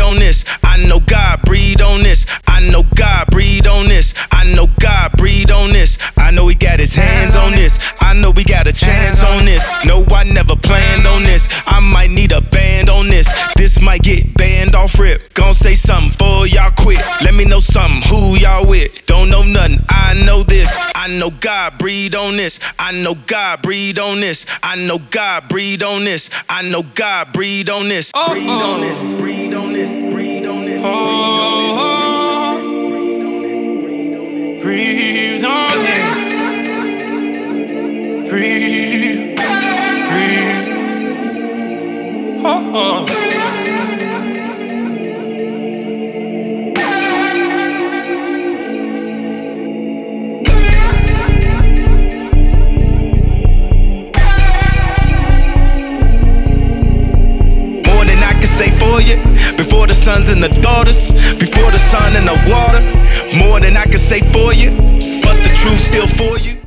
on this. I know God breathe on this. I know God breathe on this. I know God breathe on this. I know he got his hands on this. I know we got a chance on this. No, I never planned on this. I might need a band on this. This might get banned off rip. Gon' say something for y'all quit. Let me know something, who y'all with. Don't know nothing, I know this. I know God breathe on this. I know God breathe on this. I know God breathe on this. I know God breathe on this. Breathe on this. Breathe on this. Breathe on this. Breathe on it. Breathe. Breathe. More than I can say for you. Before the sons and the daughters, before the sun and the water. More than I can say for you, but the truth still for you.